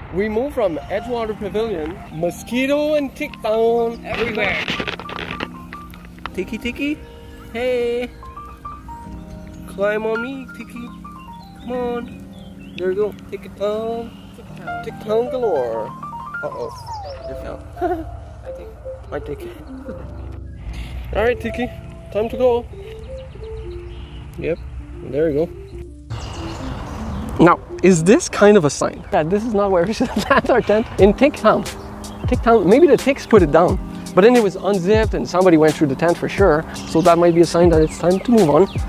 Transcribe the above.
We moved from Edgewater Pavilion, mosquito and tick down everywhere. Tiki Tiki, hey. Climb on me, Tiki. Come on. There we go. Take it down. Tick town galore. Uh-oh. You fell. I take it. Alright, Tiki. Time to go. Yep. There you go. Now, is this kind of a sign that this is not where we should plant our tent? In Tick Town. Tick Town, maybe the ticks put it down. But then it was unzipped and somebody went through the tent for sure. So that might be a sign that it's time to move on.